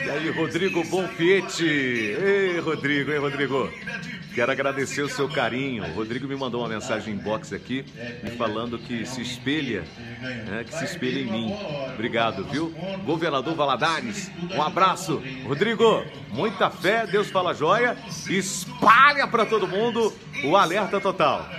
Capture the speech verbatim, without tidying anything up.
E aí, Rodrigo Bonfietti. Ei, Rodrigo, hein, Rodrigo? Quero agradecer o seu carinho. O Rodrigo me mandou uma mensagem inbox aqui, me falando que se espelha, né, que se espelha em mim. Obrigado, viu? Governador Valadares, um abraço. Rodrigo, muita fé, Deus fala joia. Espalha para todo mundo o Alerta Total.